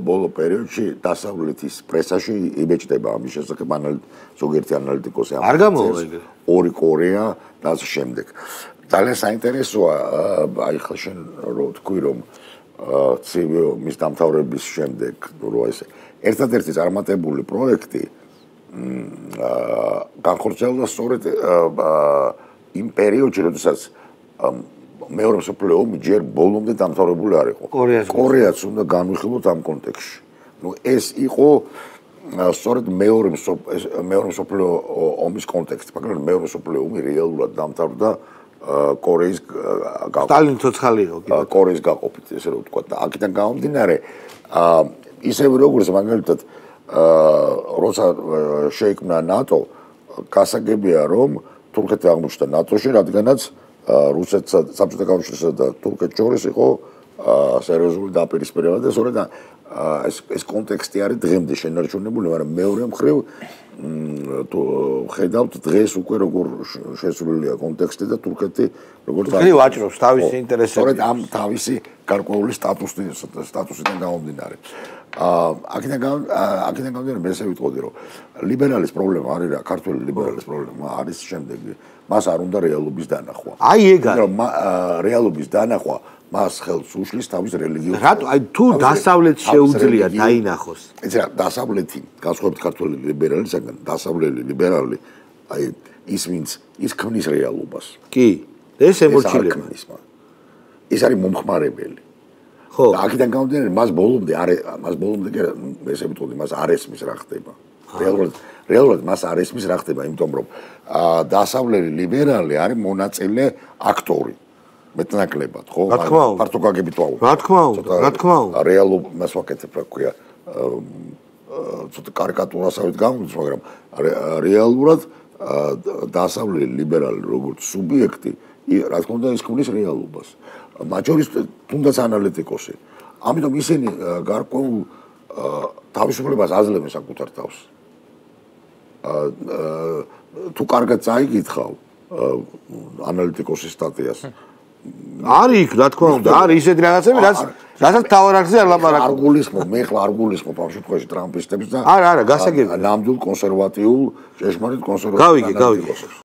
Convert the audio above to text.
ბოლო პერიოდში დასავლეთის პრესაში იბეჭდება ამის შესახებ ზოგიერთი ანალიტიკოსი არ გამოვა ეგრე. ორი კორეა და ასე შემდეგ. ძალიან საინტერესოა აი ხა შენ რო თქვი რომ ცივი ომის დამთავრების შემდეგ რო ესე ერთადერთი წარმატებული პროექტი განხორციელდა სწორედ იმ პერიოდში, როდესაც მეორე მსოფლიო ომი ჯერ ბოლომდე დამთავრებული არ იყო. კორეაც უნდა განვიხილოთ ამ კონტექსტში. ნუ ეს იყო სწორედ მეორე მსოფლიო ომის კონტექსტი, მაგრამ მეორე მსოფლიო ომი რეალურად დამთავრდა კორეის სტალინის ცოცხალი იყო კიდე. კორეის გაყოფით, ესე რომ ვთქვა და აქედან გამომდინარე ისევ როგორც მაგალითად როცა შეიქმნა ნატო, გასაგებია რომ თურქეთი აღმოჩნდა ნატოში, რადგანაც რუსეთსა, საბჭოთა კავშირსა და თურქეთს შორის იყო სერიოზული დაპირისპირება და სწორედ ეს კონტექსტი არის დღემდე შენარჩუნებული, მაგრამ მეორე მხრივ თუ ხედავთ დღეს უკვე როგორ შესრულია კონტექსტი და თურქეთი როგორ ვაჭრობს თავისი ინტერესები. სწორედ ამ თავისი გარკვეული სტატუსიდან გამომდინარე. აქედან გამომდინარე მე ესე ვიტყოდი რომ ლიბერალის პრობლემა არის რა, ქართული ლიბერალის პრობლემა არის შემდეგი. მას არ უნდა რეალობის დანახვა. აი ეგ არის. რომ რეალობის დანახვა მას ხელს უშლის თავის რელიგიურ. რატო აი თუ დასავლეთს შეუძლია დაინახოს. ეს რა დასავლეთი, განსხვავებით ქართული ლიბერალისგან, დასავლელი ლიბერალი აი ის ქმნის რეალობას. კი, ეს ემორჩილება. ეს არის მომხმარებელი. ხო. და აქედან გამომდინარე მას ბოლომდე ესე ვიტყოდი, მას არ ესმის რა ხდება. რეალურად მას არ ესმის რა ხდება, იმიტომ რომ დასავლელი ლიბერალი არის მონაწილე აქტორი. მეტნაკლებად, ხო? ფართო გაგებით ვაუბრობ. რა თქმა უნდა. რეალობას ვაკეთებ, რა ქვია, ცოტა კარიკატურასავით გამოდის, მაგრამ რეალურად დასავლელი ლიბერალი როგორც სუბიექტი, რა თქმა უნდა, ის ქმნის რეალობას. მათ შორის თუნდაც ანალიტიკოსი. ამიტომ ისინი გარკვეულ თავისუფლებას აძლევენ საკუთარ თავს. თუ კარგად წაიკითხავ ანალიტიკოსის სტატიას არის, რა თქმა უნდა, არის ისეთი რაღაცები, რასაც თავარ არხზე არ ლაპარაკობ. მე ხლა არ გულისხმობ ამ შემთხვევაში ტრამპისტებს და არა, გასაგებია. ნამდვილ კონსერვატიულ, ჭეშმარიტ კონსერვატიულ ანალიტიკოსებს.